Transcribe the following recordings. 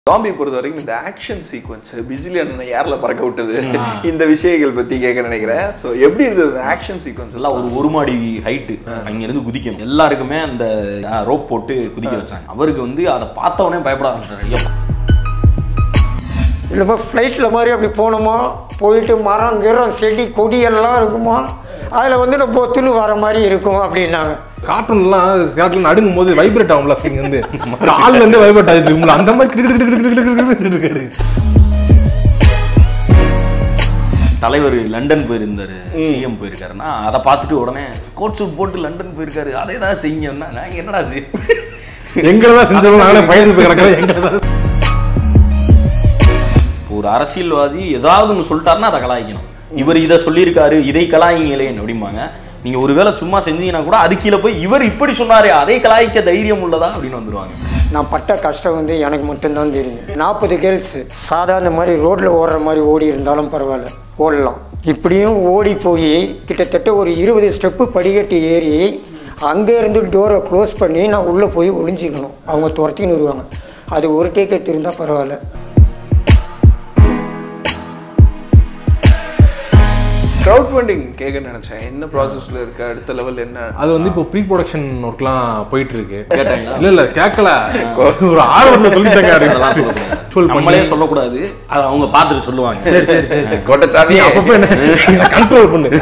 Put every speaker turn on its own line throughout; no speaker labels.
Zombie பொறுத்த வரைக்கும் இந்த ஆக்ஷன் சீக்வன்ஸ் பிஜிலியன் ஏர்ல பறக்க விட்டது இந்த விஷயங்கள் பத்தி கேட்க நினைக்கிறேன். ஸோ எப்படி இருந்தது அந்த ஆக்ஷன் சீக்வன்ஸ் எல்லாம்?
ஒரு மாடி ஹைட்டு அங்கிருந்து குதிக்கணும், எல்லாருக்குமே அந்த ரோப் போட்டு குதிக்க வச்சாங்க. அவருக்கு வந்து அதை பார்த்தவொடனே பயப்பட ஆரம்பிச்சாரு.
இல்லைப்பா ஃப்ளைட்டில் மாதிரி அப்படி போகணுமா, போயிட்டு மரம் கிரம் செடி கொடி எல்லாம் இருக்குமா, அதில் வந்து நம்ம பொத்துன்னு வர மாதிரி இருக்கும் அப்படின்னாங்க.
கார்ட்டூன்லாம் கார்ட்டூன் அடுங்கும் போது வைப்ரேட் ஆகும்ல, ஸ்கிங் வந்து கால்ல இருந்து வைப்ரேட் ஆகிட்டு இருக்கும்ல, அந்த மாதிரி.
தலைவர் லண்டன் போயிருந்தாரு, சிஎம் போயிருக்காருன்னா அதை பார்த்துட்டு உடனே கோட் சூட் போட்டு லண்டன் போயிருக்காரு, அதே தான் செய்யுங்கன்னா நாங்கள் என்னடா
எங்கதான் செஞ்சோம், நாங்களே பயந்து போய் கிடக்கிறோம். எங்கதான்
ஒரு அரசியல்வாதி ஏதாவது ஒன்று சொல்லிட்டாருன்னா அதை கலாய்க்கணும். இவர் இதை சொல்லியிருக்காரு, இதை கலாயிங்களேன் அப்படிம்பாங்க. நீங்க ஒருவேளை சும்மா செஞ்சீங்கன்னா கூட அது கீழே போய் இவர் இப்படி சொன்னாரு, அதை கலாய்க்க தைரியம் உள்ளதா அப்படின்னு வந்துருவாங்க.
நான் பட்ட கஷ்டம் வந்து எனக்கு மட்டும்தான் தெரியும். 40 கேர்ள்ஸ் சாதாரண மாதிரி ரோட்டில் ஓடுற மாதிரி ஓடி இருந்தாலும் பரவாயில்ல, ஓடலாம். இப்படியும் ஓடி போய் கிட்டத்தட்ட ஒரு 20 ஸ்டெப்பு படிக்கட்டு ஏறி அங்கேருந்து டோரை க்ளோஸ் பண்ணி நான் உள்ளே போய் ஒளிஞ்சிக்கணும். அவங்க துரத்தின்னு வருவாங்க. அது ஒரு டேக் எடுத்திருந்தால் பரவாயில்ல.
க்ரௌட் ஃபண்டிங் கேட்க நினைச்சேன், என்ன ப்ராசஸ்ல இருக்கு, அடுத்த லெவல் என்ன?
அது வந்து இப்போ ப்ரீ ப்ரொடக்ஷன் ஒர்க்லாம் போயிட்டு இருக்கு.
கேட்டாங்களா?
இல்ல கேட்கல, ஒரு ஆர்வத்தில் சொல்லிட்டாங்க.
நம்மளே சொல்லக்கூடாது, அதை அவங்க பார்த்துட்டு சொல்லுவாங்க.
சரி சரி சரி,
கோட்டச்சாமி
அப்பப்போ என்ன கண்ட்ரோல் பண்ணு.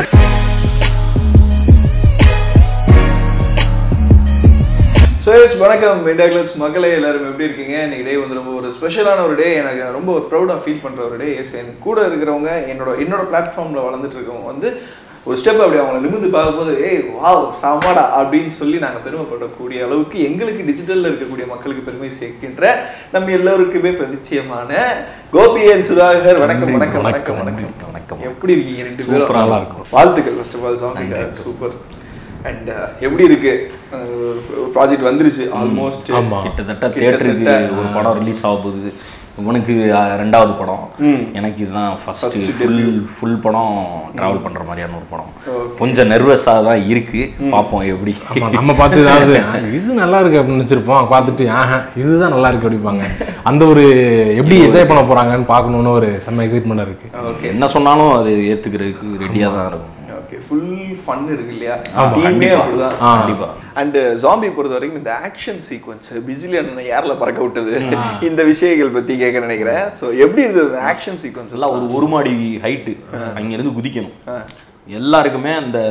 ஸோ வணக்கம் இண்டியாக்லர்ஸ் மக்களே, எல்லாரும் எப்படி இருக்கீங்க? இன்னைக்கு டே வந்து ரொம்ப ஒரு ஸ்பெஷலான ஒரு டே. எனக்கு ரொம்ப ஒரு ப்ரௌடாக ஃபீல் பண்ணுற ஒரு டே. என் கூட இருக்கிறவங்க, என்னோட பிளாட்ஃபார்மில் வளர்ந்துட்டு இருக்கவங்க வந்து ஒரு ஸ்டெப் அப்படி அவங்களை நிமிர்ந்து பார்க்கும்போது ஏய் வாவ் சமாடா அப்படின்னு சொல்லி நாங்கள் பெருமைப்படக்கூடிய அளவுக்கு எங்களுக்கு டிஜிட்டலில் இருக்கக்கூடிய மக்களுக்கு பெருமை சேர்க்கின்ற நம்ம எல்லோருக்குமே பிரதிச்சயமான கோபியன் சுதாகர். வணக்கம் வணக்கம் வணக்கம் வணக்கம் வணக்கம். எப்படி இருக்கீங்க ரெண்டு பேரும்?
நல்லா இருக்கும்.
வாழ்த்துக்கள். First of all song super. And எப்படி இருக்கு ப்ராஜெக்ட்? வந்துருச்சு ஆல்மோஸ்ட்,
கிட்டத்தட்ட தியேட்டருக்கு ஒரு படம் ரிலீஸ் ஆக போகுது. உனக்கு 2வது படம், எனக்கு இதுதான் ஃபர்ஸ்ட் ஃபுல் படம் டிராவல் பண்ற மாதிரியான ஒரு படம். கொஞ்சம் நர்வஸாக தான் இருக்கு, பார்ப்போம் எப்படி.
நம்ம பார்த்து ஏதாவது இது நல்லா இருக்கு அப்படின்னு நினைச்சிருப்போம், பார்த்துட்டு இதுதான் நல்லா இருக்கு அப்படிப்பாங்க. அந்த ஒரு எப்படி என்ஜாய் பண்ண போறாங்கன்னு பார்க்கணும்னு ஒரு செம்ம எக்ஸைட்மெண்ட் இருக்கு.
ஓகே, என்ன சொன்னாலும் அது ஏத்துக்கிறதுக்கு ரெடியாக தான் இருக்கும்.
ஃபுல் ஃபன் இருக்கு இல்லையா? டீமே அப்படிதான்
கண்டிப்பா.
அண்ட் ஜாம்பி பொறுத்த வரைக்கும் இந்த ஆக்ஷன் சீக்வன்ஸ் பிஜிலியன் ஏர்ல பறக்க விட்டது இந்த விஷயங்கள் பத்தி கேட்க நினைக்கிறேன். ஸோ எப்படி இருந்தது அந்த ஆக்ஷன் சீக்வன்ஸ் எல்லாம்?
ஒரு மாடி ஹைட்டு அங்கிருந்து குதிக்கணும், எல்லாருக்குமே அந்த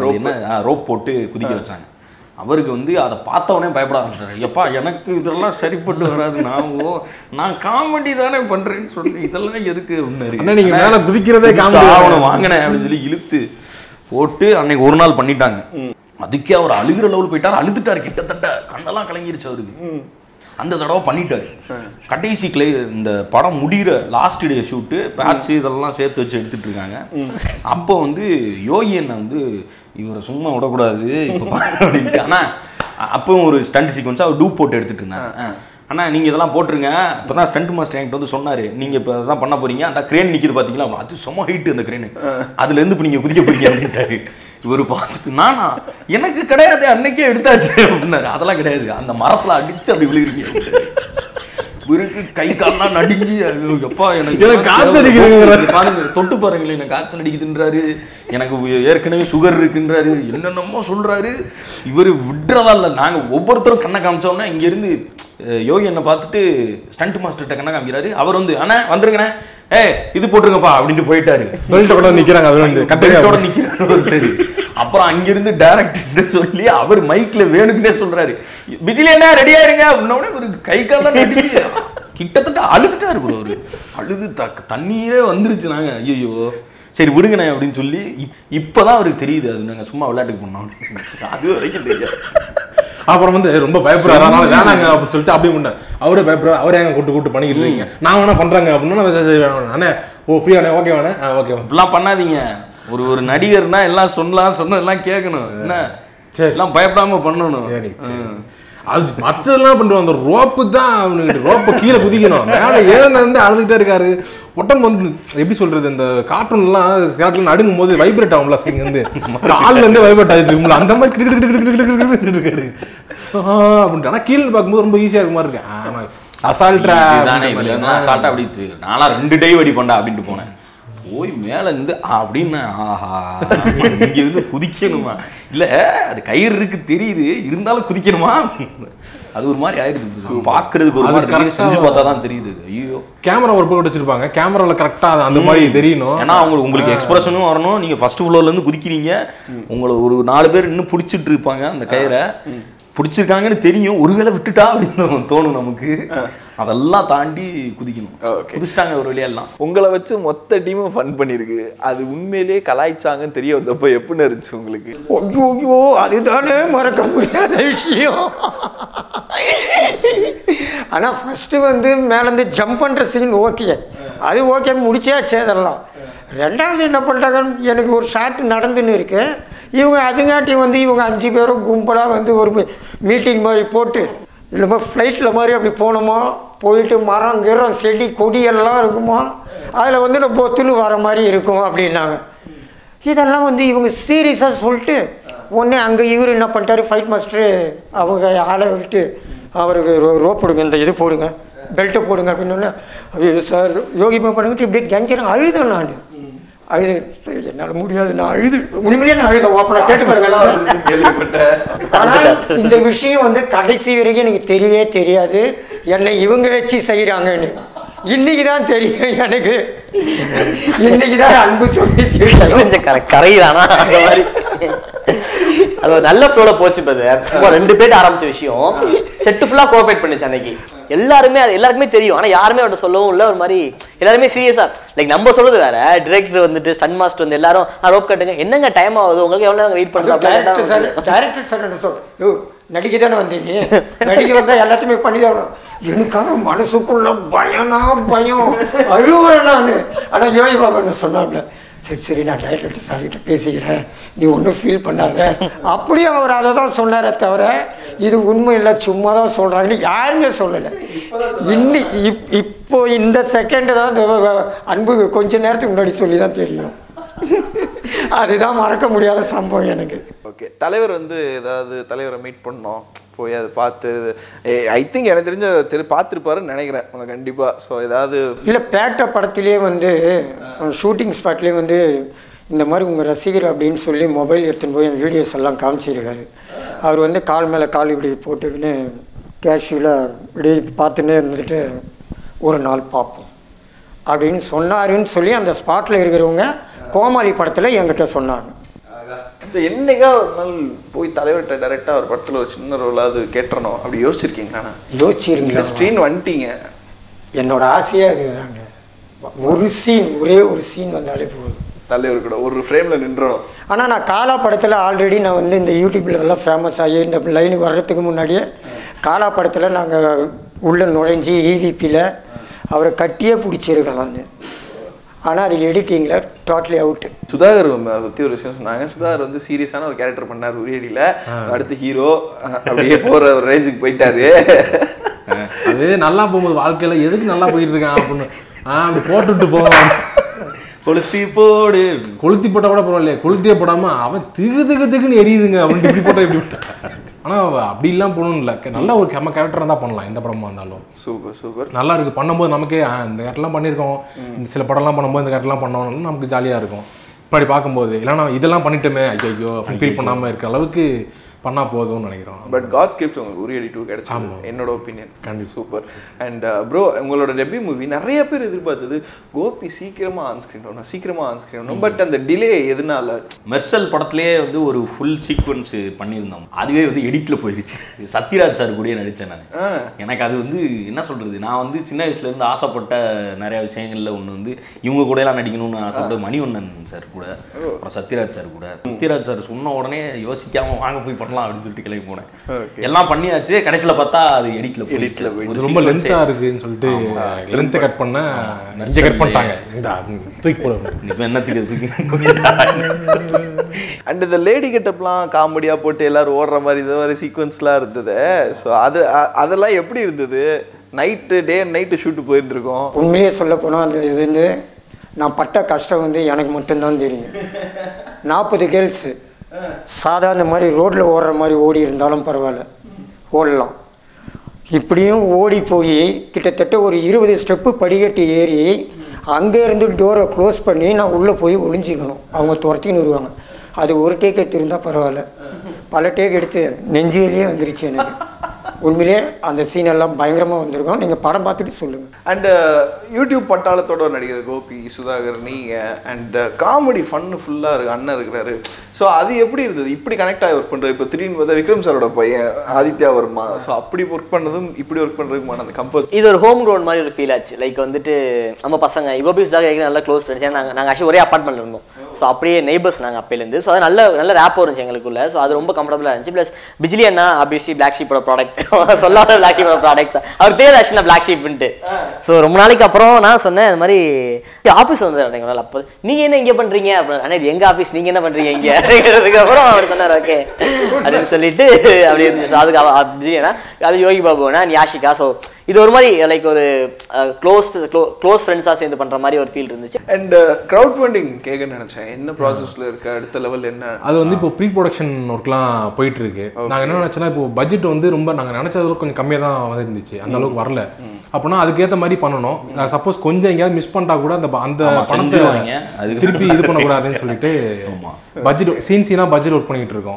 ரோப் போட்டு குதிக்க வச்சாங்க. அவருக்கு வந்து அதை பார்த்தவொடனே பயப்பட ஆரம்பிச்சாரு. எப்பா எனக்கு இதெல்லாம் சரிப்பட்டு வராது, நான் காமெடி தானே பண்றேன்னு சொல்லி இதெல்லாம் எதுக்கு
நீங்க மேல குதிக்கிறதே
வாங்கினேன் அப்படின்னு சொல்லி இழுத்து போட்டு அன்னைக்கு ஒரு நாள் பண்ணிட்டாங்க. அதுக்கே அவர் அழுகிற லெவல் போயிட்டாரு, அழுதுட்டாரு, கிட்டத்தட்ட கண்ணெல்லாம் கலங்கிருச்சு அவருக்கு. அந்த தடவை பண்ணிட்டாரு. கடைசி இந்த படம் முடிகிற லாஸ்ட் டே ஷூட்டு பேட்ச் இதெல்லாம் சேர்த்து வச்சு எடுத்துட்டு இருக்காங்க. அப்போ வந்து யோகி என்ன வந்து இவரை சும்மா விடக்கூடாது இப்போ அப்படின்ட்டு. ஆனால் அப்பவும் ஒரு ஸ்டண்ட் சீக்வன்ஸாக அவர் டூப் போட்டு எடுத்துட்டு இருந்தாங்க. ஆனால் நீங்கள் இதெல்லாம் போட்டுருங்க, இப்போ தான் ஸ்டண்ட் மாஸ்டர் என்கிட்ட வந்து சொன்னார், நீங்கள் இப்போ தான் பண்ண போகிறீங்க, அந்த க்ரேன் நிற்கிது பார்த்தீங்களா, அது செம்ம ஹைட்டு அந்த க்ரேனு, அதுலேருந்து இப்போ நீங்கள் குதிக்க போகிறீங்க அப்படின்ட்டாரு. இவர் பார்த்துட்டு நானா எனக்கு கிடையாது அன்னைக்கே எடுத்தாச்சு அப்படின்னாரு. அதெல்லாம் கிடையாது, அந்த மரத்தில் அடித்து அப்படி விழுகிறீங்க. இவருக்கு கை கால்லாம் நடுங்கி, எப்பா எனக்கு பாருங்க தொட்டு பாருங்களேன், எனக்கு காய்ச்சல் அடிக்குதுன்றாரு, எனக்கு ஏற்கனவே சுகர் இருக்குன்றாரு, என்னென்னமோ சொல்றாரு. இவர் விடுறதா இல்லை. நாங்கள் ஒவ்வொருத்தரும் கண்ணை காமிச்சோம்னா இங்கேருந்து யோகி என்ன பார்த்துட்டு ஸ்டண்ட் மாஸ்டர்கிட்ட கண்ணை காமிக்கிறாரு. அவர் வந்து அண்ணா வந்துருங்கண்ணே, இது போட்டுருங்கப்பா அப்படின்ட்டு போயிட்டாரு. நிக்கிறாங்க நிக்கிறாரு. அப்புறம் அங்கிருந்து டைரக்டர் சொல்லி அவர் மைக்ல வேணுக்குன்னே சொல்றாரு, பிஜிலியனா ரெடியா இருங்க அப்படின்னோட ஒரு கை காலம் கிட்டத்தட்ட அழுதுட்டாரு. ஒரு அழுது தண்ணீரே வந்துருச்சு. நாங்க ஐயோ சரி விடுங்கண்ணே அப்படின்னு சொல்லி இப்பதான் அவருக்கு தெரியுது அது நாங்க சும்மா விளையாட்டுக்கு பண்ணோம். அது வரைக்கும் தெரியாது.
அப்புறம் வந்து ரொம்ப பயப்படுறாரு, வேணாங்க அப்படின்னு சொல்லிட்டு அப்படியே பண்ண அவரே பயப்படுறாரு. அவரே எங்க கூட்டு பண்ணிக்கிட்டு இருக்கீங்க, நான் வேணா பண்றாங்க அப்படின்னா அண்ணே ஓ ஃப்ரீயாண்ணே ஓகே வேணே ஓகே இப்படிலாம்
பண்ணாதீங்க. ஒரு நடிகர்னா எல்லாம் சொன்னதெல்லாம் கேட்கணும், என்ன சரி எல்லாம் பயப்படாம பண்ணணும்.
சரி அது மற்றதெல்லாம் பண்ணுவோம். அந்த ரோப்பு தான் அவனுக்கு, ரோப்பை கீழே குதிக்கணும், மேலே ஏன்னு அழுதுகிட்டே இருக்காரு. உடம்பு வந்து எப்படி சொல்றது, இந்த கார்ட்டூன்லாம் அடுங்கும் போது வைப்ரேட் ஆகும்ல, ஸ்கிங் வந்து கால்ல இருந்து வைப்ரேட் ஆகிட்டு இருக்கும்ல, அந்த மாதிரி இருக்காரு அப்படின்ட்டு. ஆனால் கீழே பார்க்கும்போது ரொம்ப ஈஸியாக இருக்க மாதிரி இருக்கு. அசால்ட்டா
தானே இதுல இருந்து அசால்ட்டா அப்படி நான்லாம் 2 டைவ் அடிப்பேன்டா அப்படின்ட்டு போனேன். போய் மேலே இருந்து அப்படின்னு ஆஹா இங்க இருந்து குதிக்கணுமா, இல்லை அது கயிறு இருக்கு தெரியுது இருந்தாலும் குதிக்கணுமா, அது ஒரு மாதிரி ஆயிடுது. பார்க்கறதுக்கு ஒரு மாதிரி செஞ்சு பார்த்தா தான் தெரியுது. ஐயோ
கேமரா ஒரு பக்கம் வச்சிருப்பாங்க, கேமராவில் கரெக்டாக அந்த மாதிரி தெரியணும்.
ஏன்னா உங்களுக்கு எக்ஸ்பிரஷனும் வரணும். நீங்கள் ஃபர்ஸ்ட் ஃப்ளோர்லேருந்து குதிக்கிறீங்க, உங்களை ஒரு 4 பேர் இன்னும் பிடிச்சிட்டு இருப்பாங்க, அந்த கயிறை பிடிச்சிருக்காங்கன்னு தெரியும், ஒருவேளை விட்டுட்டா அப்படின்னு தோணும் நமக்கு. அதெல்லாம் தாண்டி குதிக்கணும். குதிச்சிட்டாங்க ஒரு வழியெல்லாம்.
உங்களை வச்சு மொத்த டீமும் ஃபன் பண்ணிருக்கு. அது உண்மையிலேயே கலாய்ச்சாங்கன்னு தெரிய வந்தப்போ எப்படி இருந்துச்சு உங்களுக்கு?
ஐயோ அதுதானே மறக்க முடியாத விஷயம். ஆனால் ஃபஸ்ட்டு வந்து மேலேருந்து ஜம்ப் பண்ணுற சீன் ஓகே, அது ஓகே முடிச்சாச்சு அதெல்லாம். ரெண்டாவது என்ன பண்ணுறாங்கன்னு எனக்கு ஒரு ஷாட் நடந்துன்னு இருக்கு. இவங்க அதுங்காட்டி வந்து இவங்க 5 பேரும் கும்பலாக வந்து ஒரு மீட்டிங் மாதிரி போட்டு இல்லைமா ஃப்ளைட்டில் மாதிரி அப்படி போனோமா, போயிட்டு மரம் கிரம் செடி கொடி எல்லாம் இருக்குமா, அதில் வந்து நம்ம பொத்துன்னு வர மாதிரி இருக்கும் அப்படின்னாங்க. இதெல்லாம் வந்து இவங்க சீரியஸாக சொல்லிட்டு உடனே அங்கே இவர் என்ன பண்ணிட்டாரு, ஃபைட் மாஸ்டரு அவங்க ஆளை விட்டு அவருக்கு ரோப் போடுங்க, இந்த இது போடுங்க, பெல்ட்டை போடுங்க அப்படின்னு. அப்படி சார் யோகி பண்ணுங்கிட்டு இப்படி கெஞ்சிடும். அழுதேன் நான், அழுது என்னால் முடியாது, நான் அழுது உண்மையிலேயே நான் அழுத ஓப்பனாக கேட்டு பாருங்க. ஆனால் இந்த விஷயம் வந்து கடைசி வரைக்கும் எனக்கு தெரியவே தெரியாது, என்னை இவங்க வச்சு செய்கிறாங்கன்னு. இன்னைக்கு தான் தெரியும் எனக்கு, இன்னைக்கு தான் அன்பு சொல்லி தெரியும்.
கரையிறானா அந்த மாதிரி அது ஒரு நல்ல ஃப்ளோல போச்சு. சும்மா 2 பேர் ஆரம்பிச்ச விஷயம் செட்டு ஃபுல்லா கோஆபரேட் பண்ணுச்சு அன்னைக்கு. எல்லாருக்குமே தெரியும், ஆனா யாருமே அவட்ட சொல்லவும் இல்லை. ஒரு மாதிரி எல்லாருமே சீரியஸா லைக் நம்ம சொல்றது வேற, டிரெக்டர் வந்துட்டு ஸ்டன் மாஸ்டர் வந்து எல்லாரும் ரோப் கட்டுங்க, என்னங்க டைம் ஆகுது உங்களுக்கு, எவ்வளவு நேரம் வெயிட் பண்ணலாம்.
டைரக்டர் சார் என்ன சொல், நடிக்க தானே வந்தீங்க, நடிக்க வந்தா எல்லாத்தையுமே பண்ணிதான். எனக்காக மனசுக்குள்ள பயம் அழுவுறேன் நான். ஆனால் யோகி பாபா என்ன சொன்னாப்ல, சரி நான் டைரக்டர் சார்கிட்ட பேசிக்கிறேன், நீ ஒன்றும் ஃபீல் பண்ணாத அப்படியே அவர் அதை தான் சொன்னாரே தவிர இது உண்மை இல்லை சும்மா தான் சொல்கிறாங்கன்னு யாருமே சொல்லலை. இப்போ இந்த செகண்டு தான் அன்பு கொஞ்ச நேரத்துக்கு முன்னாடி சொல்லி தான் தெரியும். அதுதான் மறக்க முடியாத சம்பவம் எனக்கு.
ஓகே, தலைவர் வந்து ஏதாவது தலைவரை மீட் பண்ணோம், போய் அதை பார்த்து ஐ திங்க் எனக்கு தெரிஞ்ச பார்த்துருப்பாருன்னு நினைக்கிறேன் உனக்கு கண்டிப்பாக. ஸோ ஏதாவது
இல்லை பேட்ட படத்துலேயே வந்து ஷூட்டிங் ஸ்பாட்லேயே வந்து இந்த மாதிரி உங்கள் ரசிகர் அப்படின்னு சொல்லி மொபைல் எடுத்துன்னு போய் என் வீடியோஸ் எல்லாம் காமிச்சிருக்காரு. அவர் வந்து கால் மேலே கால் இப்படி போட்டுக்கின்னு கேஷுவலாக இப்படி பார்த்துன்னே இருந்துட்டு ஒரு நாள் பார்ப்போம் அப்படின்னு சொன்னாருன்னு சொல்லி அந்த ஸ்பாட்டில் இருக்கிறவங்க கோமாளி படத்தில் என்கிட்ட சொன்னாங்க.
என்னைக்கா ஒரு நாள் போய் தலைவர்கிட்ட டைரெக்டாக ஒரு படத்தில் ஒரு சின்ன ரோலாவது கேட்டுறணும் அப்படி யோசிச்சிருக்கீங்களா?
யோசிச்சிருங்களா?
ஸ்க்ரீன் வந்துட்டீங்க,
என்னோட ஆசையாக இருக்குதாங்க, ஒரு சீன் ஒரே ஒரு சீன் வந்தாலே போதும்,
தலைவர் கூட ஒரு ஃப்ரேமில் நின்றணும்.
ஆனால் நான் காலா படத்தில் ஆல்ரெடி நான் வந்து இந்த யூடியூப்பில் எல்லாம் ஃபேமஸ் ஆகி இந்த லைனுக்கு வர்றதுக்கு முன்னாடியே காலா படத்தில் நாங்கள் உள்ளே நுழைஞ்சி ஈவிபியில் அவரை கட்டியே பிடிச்சிருக்கேன் நான். ஆனால் அது எடிட்டிங்கில் டோட்டலி அவுட்டு.
சுதாகர் பற்றி ஒரு விஷயம் சொன்னாங்க. சுதாகர் வந்து சீரியஸான ஒரு கேரக்டர் பண்ணார் உரியடியில், அடுத்து ஹீரோ அப்படியே போகிற ஒரு ரேஞ்சுக்கு போயிட்டாரு.
அது நல்லா போகும்போது வாழ்க்கையில் எதுக்கு நல்லா போயிட்டு இருக்கான் அப்படின்னு அப்படி போட்டுவிட்டு போவான்.
கொளுத்தி போடு,
கொளுத்தி போட்டால் கூட பரவாயில்லையே, கொளுத்தியே போடாமல் அவன் திகுன்னு எரியுதுங்க அப்படின்னு இப்படி போட்டால் இப்படி போட்டான். ஆனால் அப்படிலாம் போகணும் இல்லை, நல்ல ஒரு நம்ம கேரக்டராக தான் பண்ணலாம் எந்த படமாக இருந்தாலும்.
சூப்பர் நல்லா
இருக்குது பண்ணும்போது நமக்கே இந்த கேரக்டர்லாம் பண்ணியிருக்கோம், இந்த சில படம்லாம் பண்ணும்போது இந்த கேரக்டர்லாம் பண்ணோம்னாலும் நமக்கு ஜாலியாக இருக்கும். இப்படி பார்க்கும்போது இல்லைனா இதெல்லாம் பண்ணிட்டோமே ஐயோ ஃபீல் பண்ணாமல் இருக்கிற அளவுக்கு பண்ணால் போதும்னு நினைக்கிறோம்.
பட் காட்ஸ் கிஃப்ட் உங்களுக்கு உரியடி 2 கிடைச்சி என்னோட ஒப்பீனியன் கண்டிப்பாக சூப்பர். அண்ட் ப்ரோ உங்களோட டெபியூ மூவி நிறைய பேர் எதிர்பார்த்தது கோபி சீக்கிரமாக ஆன்ஸ்க்ரீன் வரணும், பட் அந்த டிலே எதனால?
மெர்சல் படத்துலேயே வந்து ஒரு ஃபுல் சீக்வன்ஸ் பண்ணியிருந்தோம், அதுவே வந்து எடிட்டில் போயிருச்சு. சத்யராஜ் சார் கூட நடித்தேன் நான். எனக்கு அது வந்து என்ன சொல்கிறது, நான் வந்து சின்ன வயசுலேருந்து ஆசைப்பட்ட நிறையா விஷயங்களில் ஒன்று வந்து இவங்க கூட எல்லாம் நடிக்கணும்னு ஆசைப்பட்ட மணிவண்ணன் சார் கூட, அப்புறம் சத்யராஜ் சார் கூட. சத்யராஜ் சார் சொன்ன உடனே யோசிக்காமல் வாங்க போய் அப்படின்னு சொல்லிட்டு கிளம்பி போனேன். எல்லாம் பண்ணியாச்சு, கடைசியில் பார்த்தா அது எடிட்ல போயிடுச்சு.
ரொம்ப லென்த்தா இருக்குன்னு சொல்லிட்டு லென்த்தை கட் பண்ண நெஞ்சை கட் பண்ணிட்டாங்க. தூக்கி போட
இப்போ என்னத்துக்கு தூக்கி.
அண்ட் இந்த லேடி கெட்டப்லாம் காமெடியாக போட்டு எல்லாரும் ஓடுற மாதிரி இந்த மாதிரி சீக்வன்ஸ்லாம் இருந்தது. ஸோ அதெல்லாம் எப்படி இருந்தது? டே அண்ட் நைட்டு ஷூட்டு போயிருந்துருக்கோம்.
உண்மையே சொல்ல போனால் அந்த இது வந்து நான் பட்ட கஷ்டம் வந்து எனக்கு மட்டும்தான் தெரியும். 40 கேர்ள்ஸு சாதாரண மாதிரி ரோட்டில் ஓடுற மாதிரி ஓடி இருந்தாலும் பரவாயில்ல, ஓடலாம். இப்படியும் ஓடி போய் கிட்டத்தட்ட ஒரு 20 ஸ்டெப்பு படிக்கட்டு ஏறி அங்கேருந்து டோரை க்ளோஸ் பண்ணி நான் உள்ளே போய் ஒளிஞ்சிக்கணும். அவங்க துரத்தின்னு வருவாங்க. அது ஒரு டேக் எடுத்துருந்தால் பரவாயில்ல, பல டேக் எடுத்து நெஞ்சு வெளியே வந்துருச்சு எனக்கு. உண்மையிலே அந்த சீனெல்லாம் பயங்கரமாக வந்திருக்கும். நீங்கள் படம் பார்த்துட்டு சொல்லுங்கள்.
அண்ட் யூடியூப் பட்டாளத்தோட நடிகர் கோபி, சுதாகர், நீங்கள் அண்ட் காமெடி ஃபன்னு ஃபுல்லாக இருக்கு, அண்ணன் இருக்கிறாரு. ஸோ அது எப்படி இருந்தது இப்படி கனெக்ட் ஆகி ஒர்க் பண்ணுறது? இப்போ திடீர்னு பார்த்தா விக்ரம் சாரோட பையன் ஆதித்யா வர்மா. ஸோ அப்படி ஒர்க் பண்ணதும் இப்படி ஒர்க் பண்ணுறதுக்குமான அந்த கம்ஃபர்ட்,
இது ஒரு ஹோம் க்ரௌண்ட் மாதிரி ஒரு ஃபீல் ஆச்சு. லைக் வந்துட்டு நம்ம பசங்க கோபி சுதாகர் நல்லா க்ளோஸ் ஃப்ரெண்ட்ஸ். ஏன்னா நாங்கள் ஆக்சுவலி ஒரே அப்பார்ட்மெண்ட்டில் இருந்தோம். ஸோ அப்படியே நெய்பர்ஸ் நாங்கள் அப்பையிலேருந்து. ஸோ அது நல்ல ரேப் இருந்துச்சு எங்களுக்குள்ள. ஸோ அது ரொம்ப கம்ஃபர்டபுளாக இருந்துச்சு. ப்ளஸ் பிஜிலி அண்ணா ஆப்வியஸ்லி பிளாக் ஷீப்போட ப்ராடக்ட் சொல்லாத பிளாக் ஷீப்போட ப்ராடக்ட்ஸ். அவர் பேர் ஆக்சுவலாக பிளாக் ஷீப்ன்ட்டு. ஸோ ரொம்ப நாளைக்கு அப்புறம் நான் சொன்னேன் இந்த மாதிரி ஆஃபீஸ் வந்து அப்போ நீங்கள் என்ன இங்கே பண்ணுறீங்க அப்படின்னு. ஆனால் இது எங்கள் ஆஃபீஸ், நீங்கள் என்ன பண்ணுறீங்க இங்கே அப்படிங்கிறதுக்கு அப்புறம் அவர் சொன்னார் ஓகே அப்படின்னு சொல்லிட்டு அப்படி இருந்துச்சு. அதுக்கு பிஜிலி அண்ணா, அது யோகி பாபு அண்ணா, யாஷிகா. ஸோ இது ஒரு மாதிரி லைக் ஒரு க்ளோஸ் ஃப்ரெண்ட்ஸாக சேர்ந்து பண்ணுற மாதிரி ஒரு ஃபீல் இருந்துச்சு.
அண்ட் க்ரௌட் ஃபண்டிங் கேட்க நினைச்சேன், என்ன ப்ராசஸில் இருக்கு, அடுத்த லெவல் என்ன? அது
வந்து இப்போ ப்ரீ ப்ரொடக்ஷன் ஒர்க்லாம் போயிட்டு இருக்கு. நாங்கள் என்ன நினச்சோன்னா இப்போ பட்ஜெட் வந்து ரொம்ப நாங்கள் நினச்சது கொஞ்சம் கம்மியாக தான் வந்துருந்துச்சு, அந்த அளவுக்கு வரல. அப்படின்னா அதுக்கேற்ற மாதிரி பண்ணணும். சப்போஸ் கொஞ்சம் எங்கேயாவது மிஸ் பண்ணிட்டா கூட அந்த பணத்தை திருப்பி இது பண்ணக்கூடாதுன்னு சொல்லிட்டு பட்ஜெட் சீனா பட்ஜெட் ஒர்க் பண்ணிட்டு இருக்கோம்.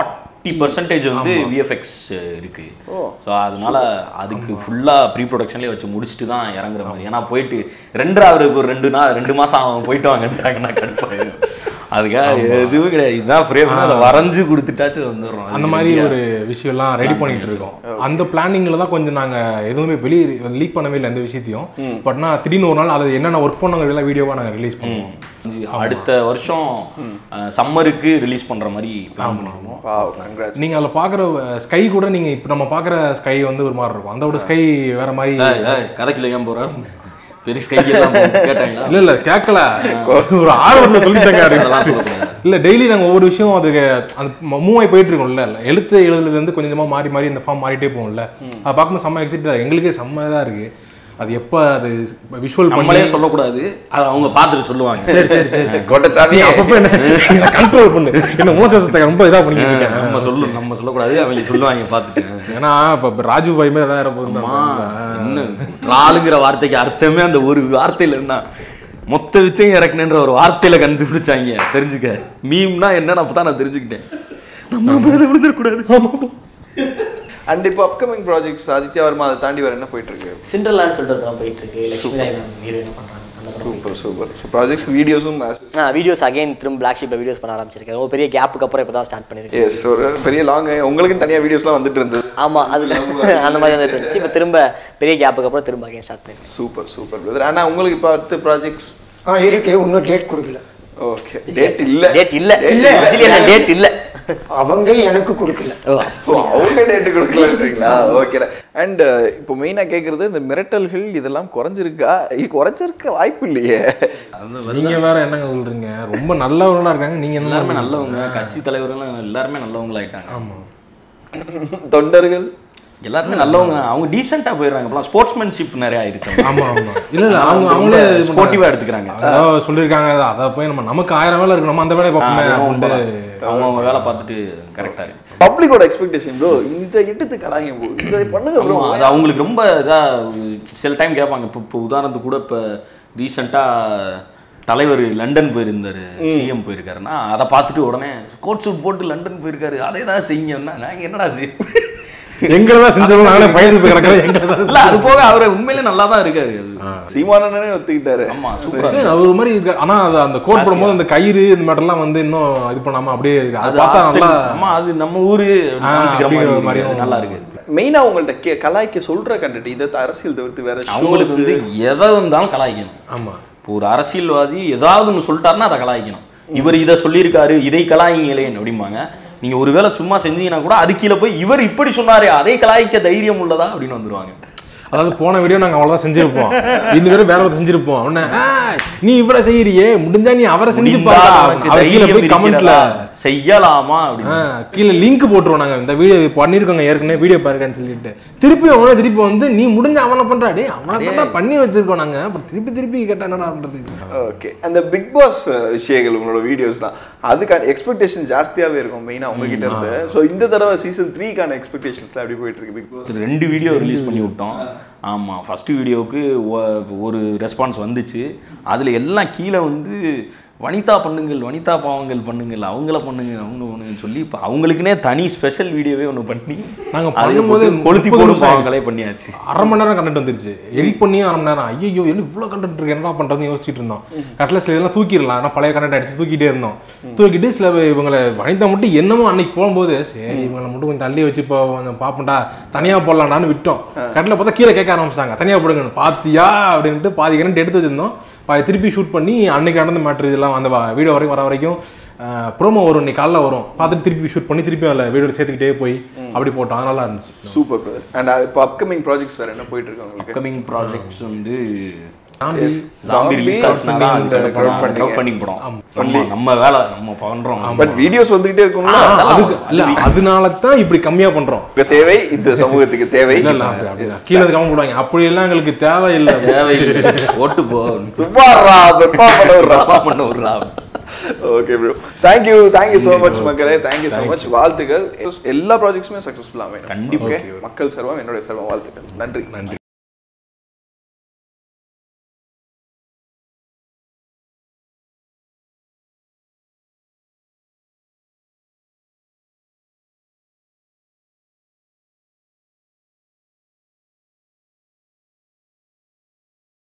40% வந்து விஎஃப்எக்ஸ் இருக்கு. ஸோ அதனால அதுக்கு ஃபுல்லாக ப்ரீ ப்ரொடக்ஷன்லேயே வச்சு முடிச்சுட்டு தான் இறங்குற மாதிரி. ஏன்னா போயிட்டு அவருக்கு ஒரு 2 மாதம் அவன் போயிட்டு வாங்கன்றாங்கன்னா கன்ஃபார்ம். அதுக்காக எதுவும் கிடையாது, இதுதான் ஃப்ரேம், அதை வரைஞ்சு கொடுத்துட்டாச்சு வந்துடுறோம்.
அந்த மாதிரி ஒரு விஷயம்லாம் ரெடி பண்ணிட்டு இருக்கோம். அந்த பிளானிங்கில் தான் கொஞ்சம் நாங்கள் எதுவுமே வெளியே லீக் பண்ணவே இல்லை எந்த விஷயத்தையும். பட்னா திடீர்னு ஒரு நாள் அதை என்னென்ன ஒர்க் பண்ணவங்க எல்லாம் வீடியோவாக நாங்கள் ரிலீஸ் பண்ணுவோம்.
அடுத்த வருஷம் சம்மருக்கு ரிலீஸ் பண்ணுற மாதிரி பிளான் பண்ணிருக்கோம்.
நீங்கள் அதில் பார்க்குற ஸ்கை கூட நீங்கள் இப்போ நம்ம பார்க்குற ஸ்கை வந்து ஒரு மாதிரி இருக்கும், அதோட ஸ்கை வேற மாதிரி.
கதைக்குள்ள ஏன் போகிறேன் பெரிய ஸ்கை கேட்டாங்களா?
இல்லை கேட்கல, ஒரு ஆர்வத்தில் சொல்லிட்டாங்க. இல்லை டெய்லி நாங்கள் ஒவ்வொரு விஷயம் அதுக்கு அந்த மூவ் ஆகி போயிட்டு இருக்கோம்ல, எழுதுலேருந்து கொஞ்சமாக மாறி இந்த ஃபார்ம் மாறிட்டே போகும்ல. அதை பார்க்கும்போது செம்ம எக்ஸைட்டடாக, எங்களுக்கே செம்ம இதாக இருக்குது. அது எப்போ அது விஷுவல் நம்மளே
சொல்லக்கூடாது, அது அவங்க பார்த்துட்டு சொல்லுவாங்க.
சரி கோட்டச்சாமி அப்பப்போ என்ன கண்ட்ரோல் பண்ணு, என்ன மோசத்தை ரொம்ப இதாக பண்ணிட்டு
நம்ம சொல்லக்கூடாது, அவங்க சொல்லுவாங்க பார்த்துட்டு.
ஏன்னா இப்போ ராஜு பாய் மாதிரி எதாவது
இன்னும் ட்ராலுங்கிற வார்த்தைக்கு அர்த்தமே அந்த ஒரு வார்த்தையில இருந்தா மொத்த வித்தையும் இறக்குனேன்ற ஒரு வார்த்தையில கண்டுபிடிச்சாங்க. தெரிஞ்சுக்க மீம்னா என்னன்னு அப்பதான் நான் தெரிஞ்சுக்கிட்டேன். நம்ம விழுந்துடக்கூடாது.
அண்ட் இப்போ அப்கமிங் ப்ராஜெக்ட்ஸ் ஆதித்யா வர்மா அதை தாண்டி வேறு என்ன போயிட்டு இருக்கு?
சிண்ட்ரலான்னு சொல்லிட்டு போயிட்டு இருக்கு. லட்சுமி ராய் ஹீரோயின் பண்றாங்க.
சூப்பர். ஸோ ப்ராஜெக்ட்ஸ் வீடியோஸும்
வீடியோஸ் அகைன் திரும்ப பிளாக் ஷீப்ல வீடியோஸ் பண்ண ஆரம்பிச்சிருக்கேன். ஒரு பெரிய கேப்புக்கு அப்புறம் இப்போ தான் ஸ்டார்ட் பண்ணிருக்கேன்.
எஸ், ஒரு பெரிய லாங் உங்களுக்கும் தனியாக வீடியோஸ்லாம் வந்துட்டு இருந்தது.
ஆமா, அதுல அந்த மாதிரி வந்துட்டு இருந்துச்சு. இப்போ திரும்ப பெரிய கேப்புக்கு அப்புறம் திரும்ப அகைன் ஸ்டார்ட் பண்ணிருக்கேன்.
Super brother. ஆனால் உங்களுக்கு இப்போ அடுத்த ப்ராஜெக்ட்ஸ்
இருக்கு, இன்னும் டேட் கொடுக்கல.
ஓகே, டேட் இல்ல
அவங்க எனக்கு கொடுக்கல.
அவங்க டேட் கொடுக்கலன்றீங்களா? ஓகேடா. அண்ட் இப்போ மெயினாக கேட்குறது இந்த மிரட்டல்கள் இதெல்லாம் குறைஞ்சிருக்கா? குறைஞ்சிருக்க வாய்ப்பு இல்லையே.
நீங்க வேற என்னங்க சொல்றீங்க? ரொம்ப நல்லவங்களா இருக்காங்க. நீங்க
எல்லாருமே நல்லவங்க, கட்சி தலைவர்கள் எல்லாருமே நல்லவங்களாயிட்டாங்க.
ஆமா,
தொண்டர்கள்
எல்லாருமே நல்லவங்க, அவங்க டீசெண்டா போயிடுறாங்க. இப்பலாம் ஸ்போர்ட்ஸ்மேன்ஷிப் நிறைய ஆயிடுச்சு.
ஆமா இல்ல அவங்களே
ஸ்போர்ட்டிவா எடுத்துக்கிறாங்க.
அதாவது சொல்லியிருக்காங்க, அதை போய் நமக்கு 1000 வேலை இருக்கு, நம்ம அந்த வேலையை பார்ப்போமே.
அவங்க வேலை பார்த்துட்டு கரெக்டா இருக்கு.
பப்ளிக்கோட எக்ஸ்பெக்டேஷன் ப்ரோ, இந்த இடத்துக்கு கலாங்க ப்ரோ, இதை பண்ணுங்க ப்ரோ.
அது அவங்களுக்கு ரொம்ப இதாக சில டைம் கேட்பாங்க. இப்போ உதாரணத்துக்கு கூட இப்போ ரீசெண்டாக தலைவர் லண்டன் போயிருந்தாரு, சிஎம் போயிருக்காருன்னா அதை பார்த்துட்டு உடனே கோட் சூட் போட்டு லண்டன் போயிருக்காரு, அதே தான் செய்யுங்கன்னா நாங்கள் என்னடா
எங்களதான் செஞ்சோம், நாங்களே பயந்து போய் கிடக்கிறோம்.
இல்ல அது போக அவர் உண்மையிலே நல்லா தான் இருக்காரு.
சீமானனே ஒத்துக்கிட்டாரு.
ஆமா, சூப்பரா
ஒரு மாதிரி இருக்கு. ஆனா அந்த கோட் போடும்போது அந்த கயிறு இந்த மாதிரிலாம் வந்து இன்னும் இது பண்ணாம அப்படியே அது பார்த்தா நல்லா.
ஆமா, அது நம்ம ஊரு மாதிரி நல்லா இருக்கு.
மெயினா உங்கள்ட்ட கலாய்க்க சொல்ற கண்டென்ட் இதை அரசியல் தவிர்த்து வேற
அவங்களுக்கு வந்து எதை இருந்தாலும் கலாய்க்கணும்.
ஆமா,
இப்போ ஒரு அரசியல்வாதி ஏதாவது ஒன்று சொல்லிட்டாருன்னா அதை கலாய்க்கணும். இவர் இதை சொல்லியிருக்காரு, இதை கலாயிங்களேன் அப்படிம்பாங்க. நீங்க ஒருவேளை சும்மா செஞ்சீங்கன்னா கூட அது கீழே போய் இவர் இப்படி சொன்னாரு, அதை கலாய்க்க தைரியம் உள்ளதா அப்படின்னு வந்துருவாங்க.
அதாவது போன வீடியோ நாங்க அவ்வளவுதான் செஞ்சிருப்போம், இந்த வீடியோ வேற ஒரு செஞ்சிருப்போம். உடனே நீ இவ்வளவு செய்யறியே, முடிஞ்சா நீ அவரை செஞ்சு பாரு, கமெண்ட்ல
செய்யலாமா அப்படின்னு
கீழே லிங்க் போட்டுருவோம். நாங்க இந்த வீடியோ பண்ணிருக்கோங்க ஏற்கனவே, வீடியோ பாருங்கன்னு சொல்லிட்டு திருப்பி வந்து நீ முடிஞ்ச அவனை பண்றாடே, அவனை தான் பண்ணி வச்சிருக்கோம் நாங்க, அப்புறம் திருப்பி கேட்டா என்னடா பண்றது.
ஓகே, அந்த பிக் பாஸ் விஷயங்கள் உங்களோட வீடியோஸ் தான், அதுக்கான எக்ஸ்பெக்டேஷன் ஜாஸ்தியாவே இருக்கும் மெயினா உங்ககிட்ட இருந்து. ஸோ இந்த தடவை சீசன் 3க்கான எக்ஸ்பெக்டேஷன்ஸ்லாம் எப்படி போயிட்டு இருக்கு பிக் பாஸ்?
2 வீடியோ ரிலீஸ் பண்ணி விட்டோம். ஆமாம், ஃபஸ்ட்டு வீடியோவுக்கு ஒரு ரெஸ்பான்ஸ் வந்துச்சு. அதில் எல்லாம் கீழே வந்து வனிதா பண்ணுங்கள், வனிதா பாவங்கள் பண்ணுங்கள், அவங்கள பண்ணுங்கன்னு சொல்லி இப்போ அவங்களுக்குனே தனி ஸ்பெஷல் வீடியோவே ஒன்று பண்ணி
நாங்கள் பண்ணும்போது
கொளுத்தி போடும் பாவங்களே பண்ணியாச்சு.
அரை மணி நேரம் கண்டென்ட் வந்துருச்சு, எடிட் பண்ணியும் அரை மணி நேரம். ஐயோ என்ன இவ்வளோ கண்டென்ட் இருக்கு, என்ன பண்ணுறதுன்னு யோசிச்சுட்டு இருந்தோம். கட்டில் சில இதெல்லாம் தூக்கிடலாம், ஆனால் பழைய கண்டென்ட் அடிச்சு தூக்கிட்டே இருந்தோம். தூக்கிட்டு சில இவங்களை வனிதா மட்டும் என்னமோ அன்னைக்கு போகும்போது சரி இவங்களை மட்டும் கொஞ்சம் தள்ளி வச்சு இப்போ பார்ப்போம்டா தனியாக போடலான்னு விட்டோம். கட்டில் பார்த்தா கீழே கேட்க ஆரம்பிச்சிட்டாங்க, தனியாக போடுங்கன்னு. பாத்தியா அப்படின்ட்டு பாதி கண்டென்ட் எடுத்து வச்சிருந்தோம், திருப்பி ஷூட் பண்ணி அன்னைக்கு நடந்த மேட்ரு இதெல்லாம் அந்த வீடியோ வரைக்கும் வர வரைக்கும் ப்ரோமோ வரும், இன்னைக்கு காலைல வரும், பார்த்துட்டு திருப்பி ஷூட் பண்ணி திருப்பி அதில் வீடியோ சேர்த்துக்கிட்டே போய் அப்படி போட்டோம். நல்லா இருந்துச்சு.
Super brother. அண்ட் இப்போ அப்கமிங் ப்ராஜெக்ட்ஸ் வேறு என்ன போயிட்டு இருக்கு உங்களுக்கு?
அப்கமிங் ப்ராஜெக்ட்ஸ் வந்து
ஜாம்பி ரிலீஸ் ஆச்சுனா
கிரவுட் ஃபண்டிங் படம் நம்ம வேலை நம்ம பண்றோம்.
பட் வீடியோஸ் வந்துகிட்டே இருக்கும்ல,
அதனால தான் இப்படி கம்மியா பண்றோம்.
உங்க சேவை இந்த சமூகத்துக்கு தேவை.
கீழே கமெண்ட் போடுவாங்க, அப்படி எல்லாம் எங்களுக்கு தேவையில்லை.
ஓட்டு போ
சும்மாறா பெர்ஃபார்ம் பண்ண விடுறா. Okay bro, thank you so much மக்களே, தேங்க்யூ ஸோ மச். வாழ்த்துக்கள், எல்லா ப்ராஜெக்ட்ஸுமே சக்ஸஸ்ஃபுல்லாக அமையும் கண்டிப்பாக. மக்கள் சர்வம் என்னுடைய சர்வம் வாழ்த்துக்கள். நன்றி.